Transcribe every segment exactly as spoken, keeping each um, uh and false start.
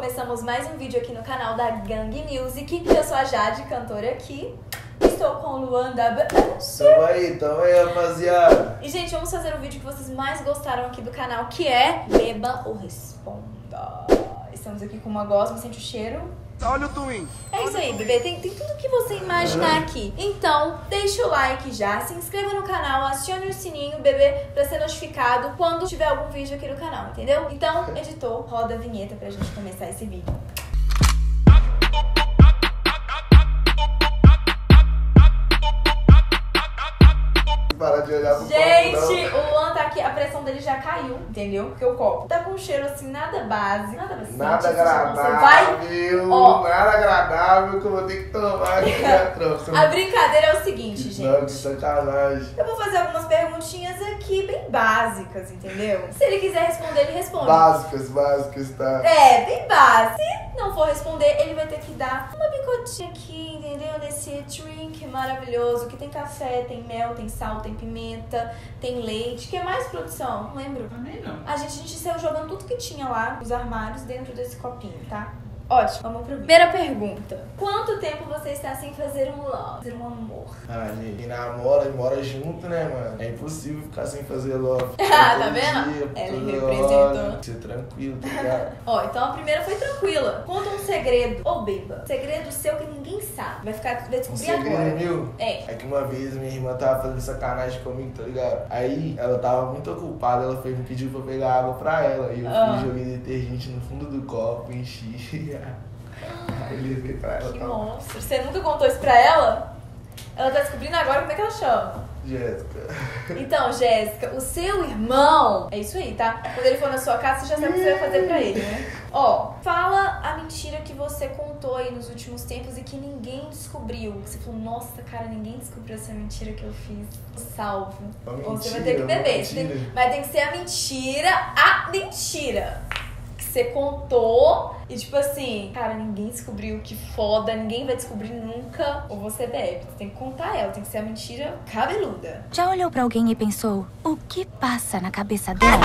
começamos mais um vídeo aqui no canal da Gang Music. Eu sou a Jade, cantora aqui. Estou com o Luan da... Tamo aí, tamo aí, rapaziada. E, gente, vamos fazer o vídeo que vocês mais gostaram aqui do canal, que é Beba ou Responda. Estamos aqui com uma gosma, sente o cheiro. Olha o Twin. É isso aí, bebê. Tem, tem tudo que você imaginar aqui. Então, deixa o like já, se inscreva no canal, acione o sininho, bebê, pra ser notificado quando tiver algum vídeo aqui no canal, entendeu? Então, editor, roda a vinheta pra gente começar esse vídeo. Para de olhar pro Gente, copo, o Luan tá aqui, a pressão dele já caiu, entendeu? Porque o copo tá com um cheiro assim, nada base, nada base. Nada agradável, você vai... Ó, nada agradável que eu vou ter que tomar aqui na troca. A brincadeira é o seguinte, gente. Não, que sacanagem. Eu vou fazer algumas perguntinhas aqui bem básicas, entendeu? Se ele quiser responder, ele responde. Básicas, básicas, tá? É, bem básico. Se não for responder, ele vai ter que dar uma bicotinha aqui, entendeu? Nesse drink maravilhoso, que tem café, tem mel, tem sal, tem pimenta, tem leite. O que mais, produção? Não lembro. Também não. A gente, a gente saiu jogando tudo que tinha lá, os armários, dentro desse copinho, tá? Ótimo, vamos pro vídeo. Primeira pergunta. Quanto tempo você está sem fazer um love, fazer um amor? Ah, gente, quem namora e mora junto, né, mano? É impossível ficar sem fazer love. Ah, tá Todo vendo? dia, Ela toda representou. hora. Ser tranquilo, tá ligado? Ó, então a primeira foi tranquila. Conta um segredo, ou beba. Segredo seu que ninguém sabe. Vai ficar, vai Um descobrir segredo agora. meu? É. É que uma vez minha irmã tava fazendo sacanagem comigo, tá ligado? Aí ela tava muito ocupada, ela foi me pedir pra eu pegar água pra ela. E eu Ah. fui, joguei detergente no fundo do copo, enchi. Aí levei pra ela. Que Tá? monstro. Você nunca contou isso pra ela? Ela tá descobrindo agora como é que ela chama. Jéssica. Então, Jéssica, o seu irmão... É isso aí, tá? Quando ele for na sua casa, você já sabe o que você vai fazer pra ele, né? Ó, fala a mentira que você contou aí nos últimos tempos e que ninguém descobriu. Você falou, nossa, cara, ninguém descobriu essa mentira que eu fiz. Salvo. Uma Ou você vai mentira, ter que uma beber. Você tem- mentira. Mas tem que ser a mentira, a mentira. Que você contou e tipo assim, cara, ninguém descobriu, que foda, ninguém vai descobrir nunca. Ou você bebe. Você tem que contar ela, tem que ser a mentira cabeluda. Já olhou pra alguém e pensou, o que passa na cabeça dela?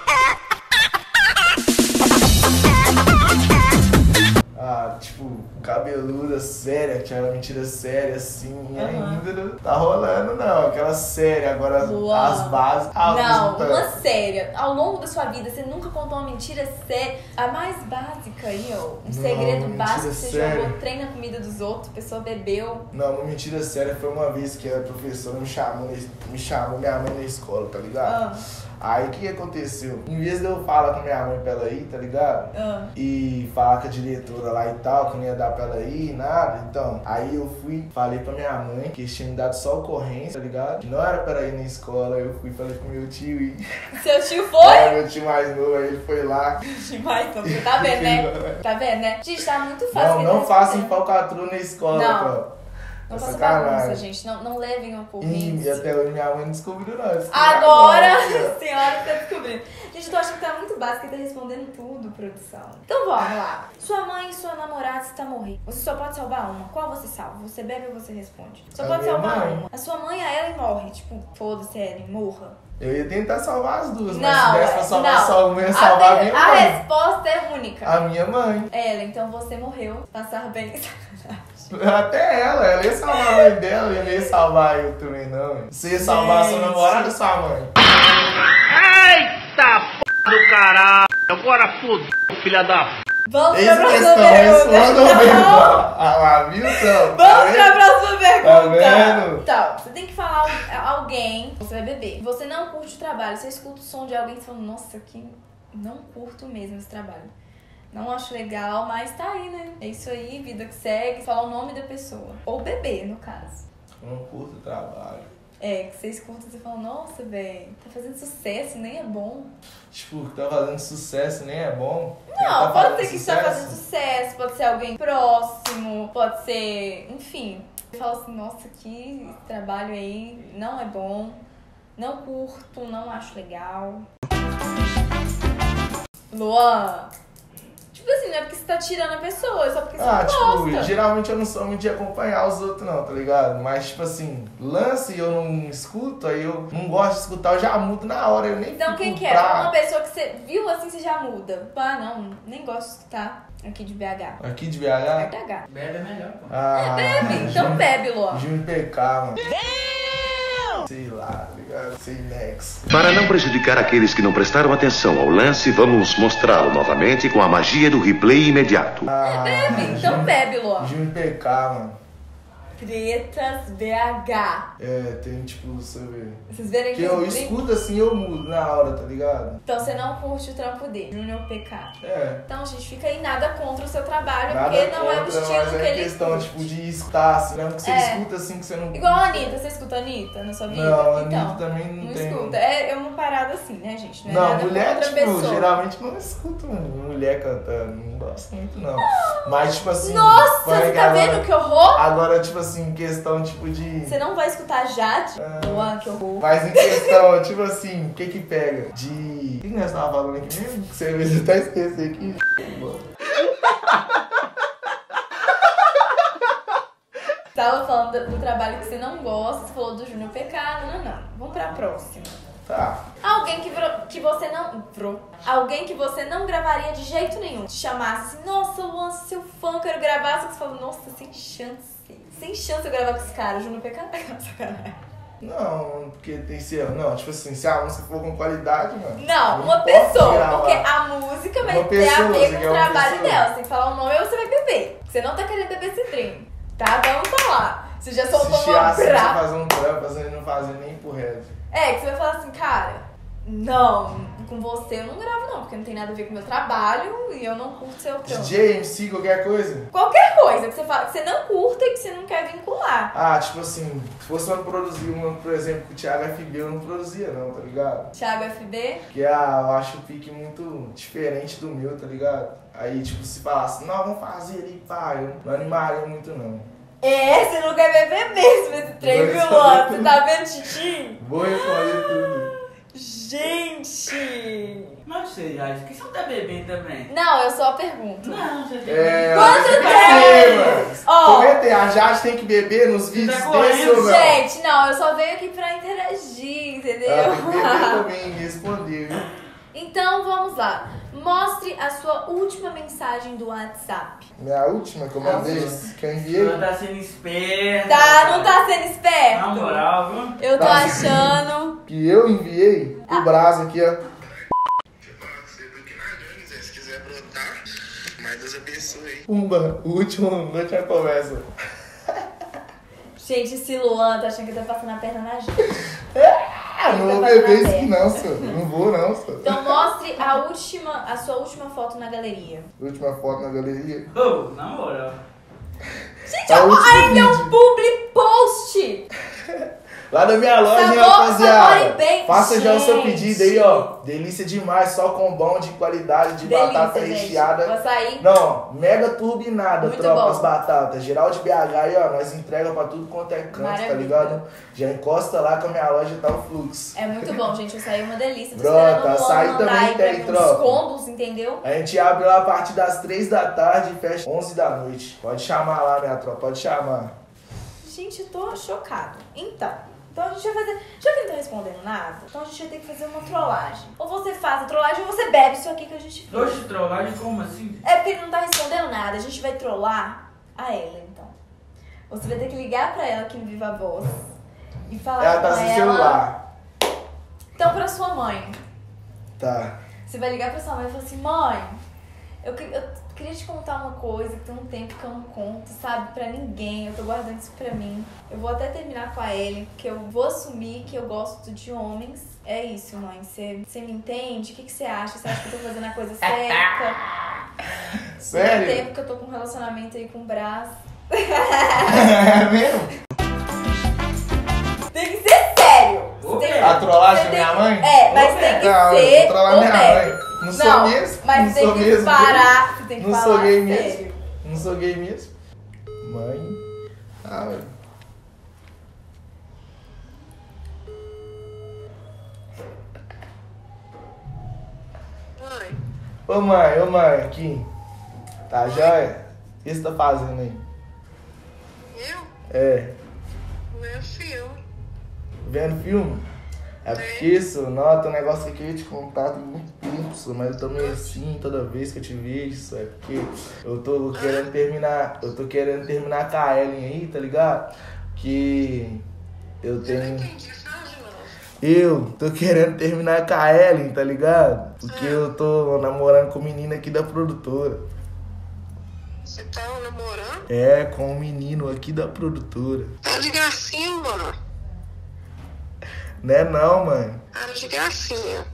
Ah, tipo, cabeluda, séria, aquela mentira séria assim, Aham. ainda não tá rolando, não. Aquela séria, agora as, Luan. as bases. Ah, Não, tá- uma séria. Ao longo da sua vida, você nunca contou uma mentira séria. A mais básica aí, ó. Um Não, segredo uma básico que mentira você séria. jogou trem na comida dos outros, a pessoa bebeu. Não, uma mentira séria foi uma vez que a professora me chamou, na es- me chamou minha mãe na escola, tá ligado? Ah, Aí o que aconteceu? Em vez de eu falar com minha mãe pra ela ir, tá ligado? ah. E falar com a diretora lá e tal, que não ia dar pra ela ir, nada. Então, aí eu fui, falei pra minha mãe que eles tinham me dado só ocorrência, tá ligado? Que não era pra ela ir na escola. Eu fui e falei pro meu tio ir. Seu tio foi? Aí meu tio mais novo, aí ele foi lá. Demais, então. Você tá vendo, né? Tá vendo, né? Gente, tá muito fácil. Não, quem não tá façam escutando. falcatrua na escola, Não. pô. Não É faça sacanagem. bagunça, gente. Não, não levem E ocorrência. até hoje minha mãe não descobriu não. descobriu Agora, agora. a senhora que tá descobrindo. Gente, eu tô achando que tá muito básico e tá respondendo tudo, produção. Então vamos lá. Sua mãe e sua namorada está morrendo. Você só pode salvar uma. Qual você salva? Você bebe ou você responde? Só A pode minha salvar mãe. uma. A sua mãe, a Ellen morre. Tipo, foda-se, Ellen, morra. Eu ia tentar salvar as duas, mas Não, se desse pra é, salvar não. só uma, eu ia A, salvar a per- minha a mãe. resposta é única. A minha mãe. Ellen, então você morreu. Passar bem. Até ela, ela ia salvar a mãe dela, eu não ia salvar eu também, não. Você ia salvar a sua Gente. namorada ou sua mãe? Eita p do caralho! Agora fodeu, filha da p. Vamos Essa pra questão, próxima responda pergunta. mesmo. Ah lá, viu, então? Vamos pra próxima pergunta. vendo? Então, você tem que falar al- alguém, você vai beber. Você não curte o trabalho, você escuta o som de alguém e fala, nossa, que não curto mesmo esse trabalho. Não acho legal, mas tá aí, né? É isso aí, vida que segue. Fala o nome da pessoa. Ou beber, no caso. Eu não curto o trabalho. É, que você escuta e você fala, nossa, velho, tá fazendo sucesso, nem é bom. Tipo, que tá fazendo sucesso nem é bom. Quem Não, tá pode fazendo ser que está fazendo sucesso, pode ser alguém próximo, pode ser, enfim. Você fala assim, nossa, que esse trabalho aí não é bom, não curto, não acho legal. Luan, te Tipo assim, não é porque você tá tirando a pessoa, é só porque você Ah, não tipo, gosta. geralmente eu não sou muito de acompanhar os outros não, tá ligado? Mas, tipo assim, lance eu não escuto, aí eu não gosto de escutar, eu já mudo na hora, eu nem Então fico quem que é? pra... Fala uma pessoa que você viu assim, você já muda. Ah, não, nem gosto de escutar aqui de B H. Aqui de B H? É B H. Bebe é melhor, pô. Ah, Bebe, então bebe, Luan. Júnior P K, mano. Sei lá, tá ligado? Sei next. Para não prejudicar aqueles que não prestaram atenção ao lance, vamos mostrá-lo novamente com a magia do replay imediato. Ah, Bebe, então bebe, Luan. Júnior P K, mano. Pretas B H. É, tem tipo, você vê. Vocês verem Que eu escuto assim, eu mudo na hora, tá ligado? Então você não curte o trampo dele, Júnior P K. É. Então, gente, fica aí nada contra o seu trabalho, Nada porque não é o contra, estilo mas que é ele questão, curte. tipo, de escutar, assim, não que você É. escuta assim que você não... Igual a Anitta, você escuta a Anitta na sua vida? Não, a então, Anitta também não tem... escuta. É, é uma parada assim, né, gente? Não é Não, nada mulher, contra a tipo, pessoa. geralmente não escuto mulher cantando, não gosto muito, não. Mas, tipo assim... Nossa, vai você que tá agora- vendo que horror? Agora, tipo assim, questão, tipo, de... Você não vai escutar Jade? Ah. Luan, que horror. Mas em questão, tipo assim, o que que pega? De... O que que nós tava falando aqui mesmo? Que você você até esqueci aqui. Tava falando do, do trabalho que você não gosta, você falou do Júnior P K, não, não, não. Vamos pra próxima. Tá. Alguém que, vro- que você não... Vro. Alguém que você não gravaria de jeito nenhum. Te chamasse assim, nossa, Luan, sou seu fã, quero gravar. Só que você fala, nossa, sem chance. Sem chance eu gravar com esse cara. Júnior P K, sacanagem. Não, porque tem que ser... Não, tipo assim, se a música for com qualidade, mano... Não, uma posso pessoa. gravar. Porque a música vai Uma ter a pessoa, ver você com quer o uma trabalho pessoa. dela. Você tem que falar o nome ou você vai beber. Você não tá querendo beber esse trem. Tá? Vamos falar. Você já soltou Se uma chiar assim, você brava. fazer um trampo, você não fazer nem por reto. É, que você vai falar assim, cara, não, com você eu não gravo não, porque não tem nada a ver com o meu trabalho e eu não curto seu trampo. D J, M C, qualquer coisa. Qualquer coisa que você fala que você não curta e que você não quer vincular. Ah, tipo assim, se fosse pra produzir uma, por exemplo, com o Thiago F B, eu não produzia não, tá ligado? Thiago F B? Porque ah, eu acho o pique muito diferente do meu, tá ligado? Aí, tipo, se falasse, não, vamos fazer ali, pá, eu não animaria muito não. É, você não quer beber mesmo esse trem, Vou viu, responder Luan? Você tudo. tá vendo, Titi? Vou responder tudo. Gente! Mas você, Jade, por que você não tá bebendo também? Não, eu só pergunto. Não, você tem É, Quanto tem que tempo? beber, mano. Ó. Comentei, a Jade tem que beber nos vídeos tá desse correndo, ou não? Gente, não, eu só venho aqui pra interagir, entendeu? Ela tem que beber também e responder, viu? Então vamos lá. Mostre a sua última mensagem do WhatsApp. Minha última que eu mandei, que eu Ela enviei. tá sendo esperta. Tá, não tá sendo Na esperto? moral, viu? Eu tô Tá. achando. Que eu enviei o braço aqui, ó. Se quiser brotar, mas Deus abençoe. Pumba, o último, a última conversa. Gente, esse Luan tá achando que tá passando a perna na gente. Ah, não vou Tá beber fazendo isso a aqui não, senhor. Não vou não, senhor. Então mostre a última, a sua última foto na galeria. Última foto na galeria. Ô, na moral. Gente, A ó, última ainda é um vídeo. public post! Lá na minha loja, hein, Sabor- rapaziada. sabor e bem, Faça já o seu gente. pedido aí, ó. Delícia demais, só com bom de qualidade, de batata Delícia, gente. recheada. Vou sair. Não, mega turbinada, Muito tropa, bom. as batatas. Geral de B H aí, ó, nós entrega pra tudo quanto é canto, Maravilha. tá ligado? Já encosta lá que a minha loja tá o fluxo. É muito bom, gente. O açaí é uma delícia. Tô Brota, esperando o Luan açaí mandar também aí pra tem, mim uns tropa. combos, entendeu? A gente abre lá a partir das três da tarde e fecha onze da noite. Pode chamar lá, minha tropa, pode chamar. Gente, eu tô chocado. Então, então a gente vai fazer... Já que ele não tá respondendo nada, então a gente vai ter que fazer uma trollagem. Ou você faz a trollagem ou você bebe isso aqui que a gente fez. Oxe, trollagem como assim? É porque ele não tá respondendo nada. A gente vai trollar a ela, então. Você vai ter que ligar pra ela aqui no Viva Voz e falar Ela com tá sem ela. celular. Então, pra sua mãe. Tá. Você vai ligar pra sua mãe e falar assim, mãe, eu, que- eu queria te contar uma coisa que tem um tempo que eu não conto, sabe, pra ninguém. Eu tô guardando isso pra mim. Eu vou até terminar com a Ellen, porque eu vou assumir que eu gosto de homens. É isso, mãe. Você você me entende? O que que você acha? Você acha que eu tô fazendo a coisa certa? Tem Sério? tempo que eu tô com um relacionamento aí com o Brás. É mesmo? Tem que ser sério. Você Ok. tem- A trollagem você da tem- minha mãe? É, mas tem que Não, eu ser vou trollar minha honesto. mãe. Não sou Não, mesmo? mas Não tem sou que mesmo. parar. Você tem que Não falar sou gay sério. mesmo. Não sou gay mesmo. Mãe. Ah, velho. Mãe, Ô mãe, ô mãe, aqui. Tá joia? O que você tá fazendo aí? Eu? É, Meu filme. vendo filme? É porque isso, nota um negócio que eu ia te contar tem muito tempo, só, mas eu tô meio assim toda vez que eu te vejo, só, é porque eu tô querendo terminar, eu tô querendo terminar com a Ellen aí, tá ligado? Que eu Eu não tenho... entendi, fala de novo. Eu tô querendo terminar com a Ellen, tá ligado? Porque eu tô namorando com o menino aqui da produtora. Você tá namorando? É, com um menino aqui da produtora. Para de gracinha, mano. Não é não, mãe. Para de gracinha.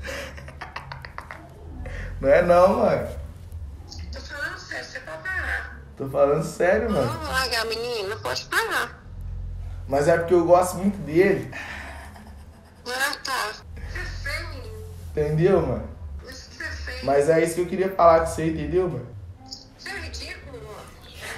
Não é não, mãe. Tô falando sério, você pode parar. Tô falando sério, mãe. Não vou largar a menina, pode parar. Mas é porque eu gosto muito dele. Ah, tá. Você fez, menino. Entendeu, mãe? Isso que você fez. Mas é isso que eu queria falar com você, entendeu, mãe? Você é ridículo, mano.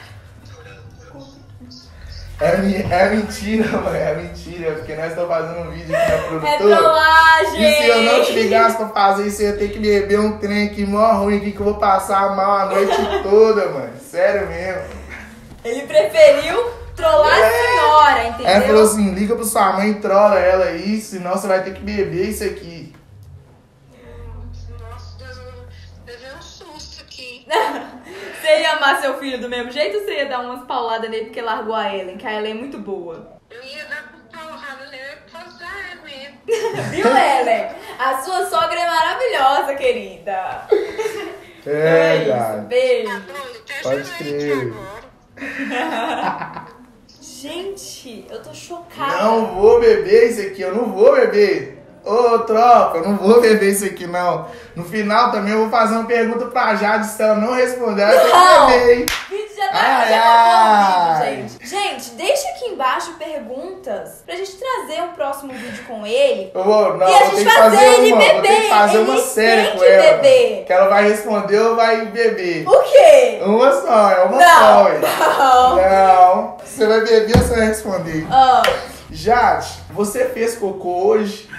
É, mi- é mentira, mãe. É mentira. Porque nós estamos fazendo um vídeo aqui na É produtora. trollagem! E se eu não te ligasse pra fazer isso, eu ia ter que beber um trem aqui mó ruim aqui que eu vou passar mal a noite toda, mano. Sério mesmo. Ele preferiu trollar a senhora, entendeu? Ela falou assim, liga pra sua mãe e trola ela aí, senão você vai ter que beber isso aqui. Nossa, Deus, eu levei um susto aqui. Você ia amar seu filho do mesmo jeito ou você ia dar umas pauladas nele porque largou a Ellen? Que a Ellen é muito boa. Eu ia dar por porrada nele por causa da ela mesmo. Viu, Ellen? A sua sogra é maravilhosa, querida. É, isso, cara. beijo. Tá doido? Até Pode gerente crer. agora. Gente, eu tô chocada. Não vou beber isso aqui, eu não vou beber. Ô, tropa, eu não vou beber isso aqui, não. No final também eu vou fazer uma pergunta pra Jade, se ela não responder, ela Não. tem que beber, hein? O vídeo já tá Ai, já acabou o ai. vídeo, gente. Gente, deixa aqui embaixo perguntas pra gente trazer um próximo vídeo com ele. Eu vou, não, E a vou gente ter que fazer fazer ele uma, vou ter beber, que fazer ele uma série tem com que ela. beber. Que ela vai responder ou vai beber. O quê? Uma só, é uma Não, só. hein? não. Não. Você vai beber ou você vai responder? Ah, Jade, você fez cocô hoje?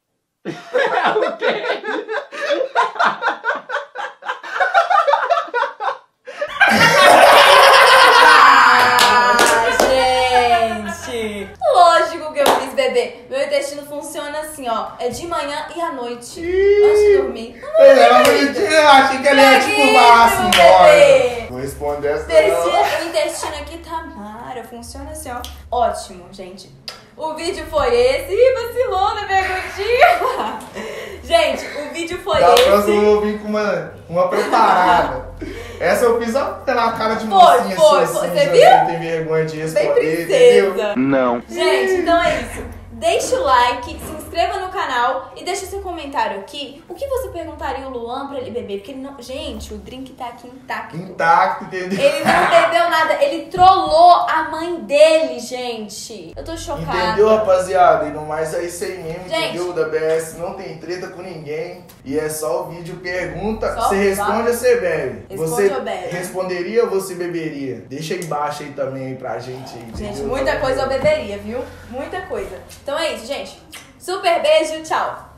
ah, gente. Lógico que eu fiz beber. Meu intestino funciona assim, ó. É de manhã e à noite. Antes de dormir. Ele era bonitinho, eu achei que ele ia tipo Preguiça, falar assim, meu olha. bebê. Vou responder essa Intestino- não. O intestino aqui tá mara, funciona assim, ó. Ótimo, gente. O vídeo foi esse. Ih, vacilou na perguntinha. Gente, o vídeo foi Da esse. próxima eu vou vir com uma, uma preparada. Essa eu fiz só pela cara de Foi, mocinha, foi, assim, foi. assim, Você já viu? não tem vergonha de Bem responder, entendeu? princesa. Não. Gente, então é isso. Deixa o like, se inscreva no canal e deixa seu comentário aqui. O que você perguntaria o Luan pra ele beber? Porque ele não... Gente, o drink tá aqui intacto. Intacto, entendeu? Ele não bebeu nada, ele trollou a mãe dele, gente. Eu tô chocada. Entendeu, rapaziada? E no mais é isso aí mesmo, Gente. entendeu? Da B S não tem treta com ninguém. E é só o vídeo pergunta. Só- você só- responde ou você bebe? Responde você ou bebe? responderia ou você beberia? Deixa aí embaixo aí também aí pra gente aí, Gente, entendeu? muita coisa eu beberia, viu? Muita coisa. Então é isso, gente. Super beijo, tchau.